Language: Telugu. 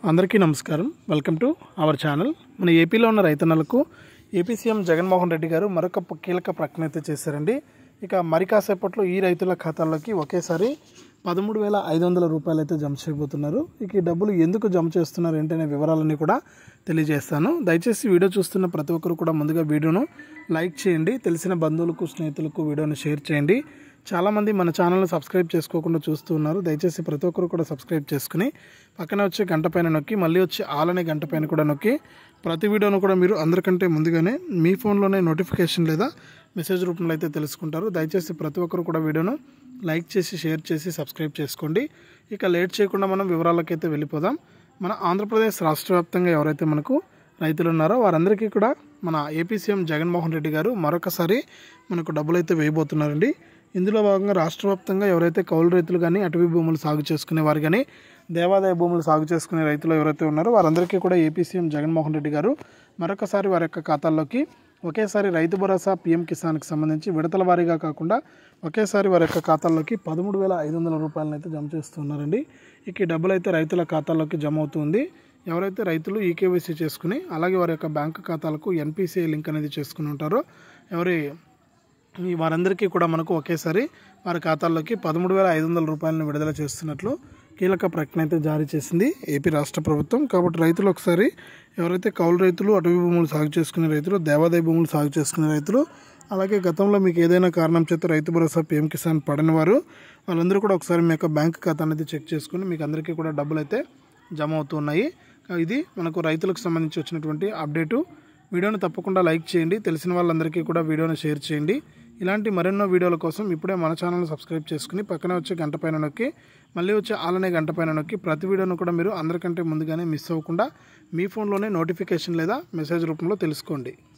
అందరికీ నమస్కారం. Welcome to our channel. మన ఏపీలో ఉన్న రైతన్నలకు ఏపీ సీఎం జగన్మోహన్ రెడ్డి గారు మరొక కీలక ప్రకటన అయితే చేశారండి. ఇక మరి కాసేపట్లో ఈ రైతుల ఖాతాల్లోకి ఒకేసారి 13,500 రూపాయలు అయితే జమ చేయబోతున్నారు. ఇక ఈ డబ్బులు ఎందుకు జమ చేస్తున్నారు ఏంటనే వివరాలన్నీ కూడా తెలియజేస్తాను. దయచేసి వీడియో చూస్తున్న ప్రతి ఒక్కరు కూడా ముందుగా వీడియోను లైక్ చేయండి. తెలిసిన బంధువులకు స్నేహితులకు వీడియోను షేర్ చేయండి. చాలామంది మన ఛానల్ని సబ్స్క్రైబ్ చేసుకోకుండా చూస్తూ ఉన్నారు. దయచేసి ప్రతి ఒక్కరు కూడా సబ్స్క్రైబ్ చేసుకుని పక్కన వచ్చే గంట పైన నొక్కి మళ్ళీ వచ్చి ఆల్ అనే గంట పైన కూడా నొక్కి ప్రతి వీడియోను కూడా మీరు అందరికంటే ముందుగానే మీ ఫోన్లోనే నోటిఫికేషన్ లేదా మెసేజ్ రూపంలో అయితే తెలుసుకుంటారు. దయచేసి ప్రతి ఒక్కరు కూడా వీడియోను లైక్ చేసి షేర్ చేసి సబ్స్క్రైబ్ చేసుకోండి. ఇక లేట్ చేయకుండా మనం వివరాలకైతే వెళ్ళిపోదాం. మన ఆంధ్రప్రదేశ్ రాష్ట్ర వ్యాప్తంగా ఎవరైతే మనకు రైతులు ఉన్నారో వారందరికీ కూడా మన ఏపీ సీఎం జగన్మోహన్ రెడ్డి గారు మరొకసారి మనకు డబ్బులు అయితే వేయబోతున్నారండి. ఇందులో భాగంగా రాష్ట్ర వ్యాప్తంగా ఎవరైతే కౌలు రైతులు కానీ అటవీ భూములు సాగు చేసుకునే వారు కానీ దేవాదాయ భూములు సాగు చేసుకునే రైతులు ఎవరైతే ఉన్నారో వారందరికీ కూడా ఏపీ సీఎం జగన్మోహన్ రెడ్డి గారు మరొకసారి వారి యొక్క ఖాతాల్లోకి ఒకేసారి రైతు భరోసా పీఎం కిసాన్కి సంబంధించి విడతల వారీగా కాకుండా ఒకేసారి వారి యొక్క ఖాతాల్లోకి 13,500 రూపాయలను అయితే జమ చేస్తున్నారండి. ఇక ఈ డబ్బులు అయితే రైతుల ఖాతాల్లోకి జమ అవుతుంది. ఎవరైతే రైతులు ఈకేవైసీ చేసుకుని అలాగే వారి యొక్క బ్యాంకు ఖాతాలకు ఎన్పిసిఐ లింక్ అనేది చేసుకుని ఉంటారో వారందరికీ కూడా మనకు ఒకేసారి వారి ఖాతాల్లోకి 13,500 రూపాయలను విడుదల చేస్తున్నట్లు కీలక ప్రకటన అయితే జారీ చేసింది ఏపీ రాష్ట్ర ప్రభుత్వం. కాబట్టి రైతులు ఒకసారి ఎవరైతే కౌలు రైతులు అటవీ భూములు సాగు చేసుకునే రైతులు దేవాదాయ భూములు సాగు చేసుకునే రైతులు అలాగే గతంలో మీకు ఏదైనా కారణం చేత రైతు భరోసా పీఎం కిసాన్ పడని వారు వాళ్ళందరూ కూడా ఒకసారి మీ యొక్క బ్యాంక్ ఖాతా అనేది చెక్ చేసుకుని మీకు అందరికీ కూడా డబ్బులు అయితే జమ అవుతున్నాయి. ఇది మనకు రైతులకు సంబంధించి వచ్చినటువంటి అప్డేటు. వీడియోని తప్పకుండా లైక్ చేయండి. తెలిసిన వాళ్ళందరికీ కూడా వీడియోని షేర్ చేయండి. ఇలాంటి మరెన్నో వీడియోల కోసం ఇప్పుడే మన ఛానల్ని సబ్స్క్రైబ్ చేసుకుని పక్కనే వచ్చే గంట పైన నొక్కి మళ్ళీ వచ్చే ఆల్ అనే గంట పైన నొక్కి ప్రతి వీడియోను కూడా మీరు అందరికంటే ముందుగానే మిస్ అవ్వకుండా మీ ఫోన్లోనే నోటిఫికేషన్ లేదా మెసేజ్ రూపంలో తెలుసుకోండి.